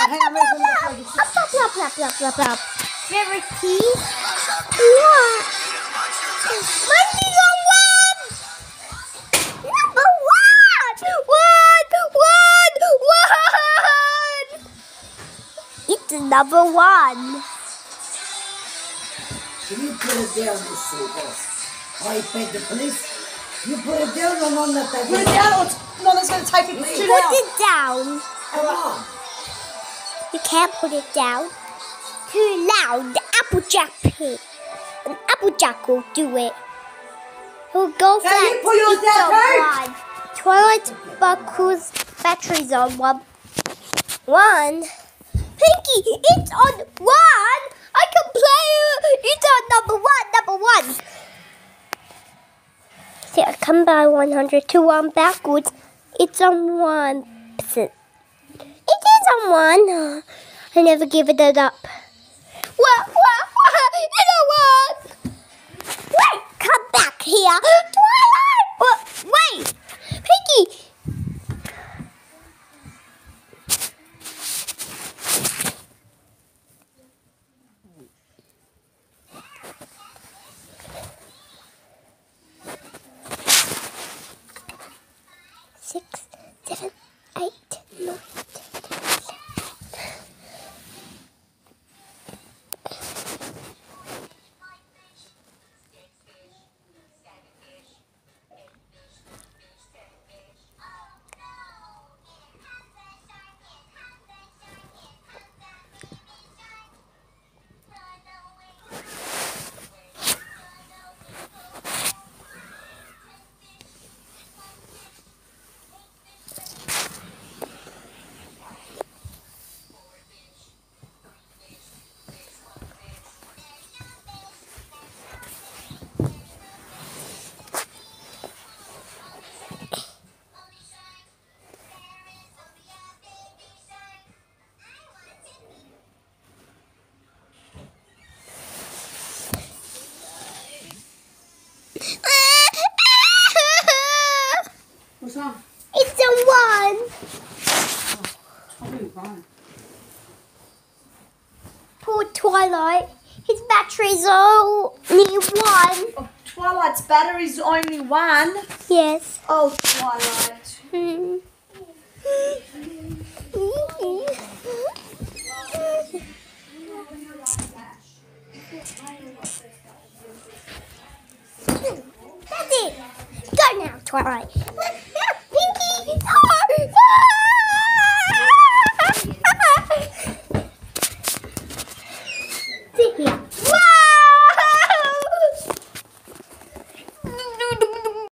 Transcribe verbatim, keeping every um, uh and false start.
hang on, where's the little Up, up, up, up, up, up, up. Very key. What? Monkey's on one. Number one. One, one, one. It's number one. Can you put it down, Miss Silver? I paid the police. You put it down or not? That Put it down or Nana's going to take it too Put loud. it down. Come on. You can't put it down. Too loud. The Applejack pig. An Applejack will do it. He'll go Now fast. you put yours It's down on too. one. Twilight Buckle's battery's on one. One. Pinky, it's on one. I can play it. It's on number one. Number one. See, I come by one hundred to one backwards. It's on one percent. It is on one. I never give it up. What? What? What? It's on one. Wait, come back here. Twilight! What? Wait. Pinky. Six, seven, eight, nine, ten, What's wrong? It's on one. Probably fine. Poor Twilight. His battery's only one. Oh, Twilight's battery's only one. Yes. Oh, Twilight. Hmm. That's it. Go now, Twilight.